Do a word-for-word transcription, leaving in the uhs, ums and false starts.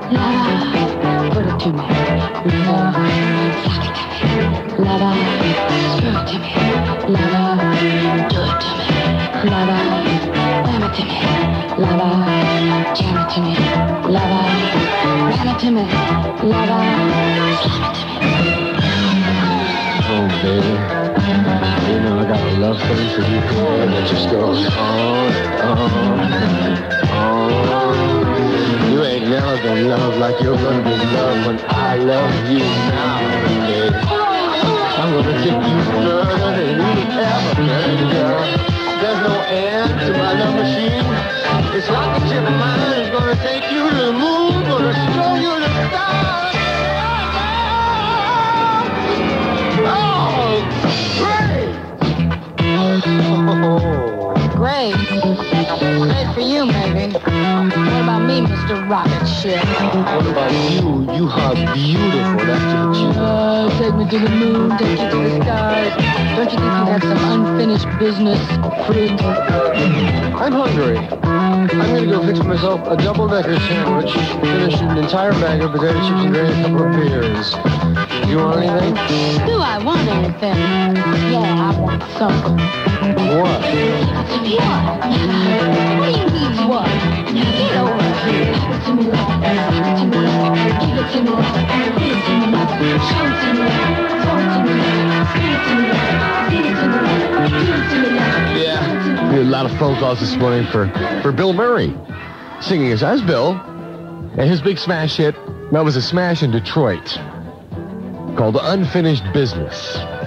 Lover, put it to me. Lover, suck it to me. Lover, screw it to me. Lover, do it to me. Lover, ram it to me. Lover, jam it to me. Lover, ram it to me. Lover, slam it to me. Oh, baby. You know I got a love thing for you, girl, that just goes on and on, on. You ain't never been loved like you're gonna be loved when I love you now, baby. I'm gonna take you further than you ever can, girl. There's no end to my love machine. It's rocket ship of mine. It's gonna take you to the moon, gonna show you the stars. Oh, great! Oh. Great. Great for you, maybe. What about me, Mister Rocket Ship? What about you? You are beautiful. That's to the cheek. Uh, take me to the moon, take you to the stars. Don't you think you have some unfinished business, fruit? I'm hungry. I'm gonna go fix myself a double-decker sandwich, finish an entire bag of potato chips and drain a couple of beers. You want anything? Do I want anything? Yeah, I want something. What? What do you mean, what? Get over here. Give it to me, love. Give it to me, love. Give it to me, love. Give it to me, love. Show it to me, love. Throw it to me, love. Give it to me, love. Give it to me, love. Give it to me, love. Yeah. We had a lot of phone calls this morning for, for Bill Murray singing his as Bill, and his big smash hit, that was a smash in Detroit, called Unfinished Business.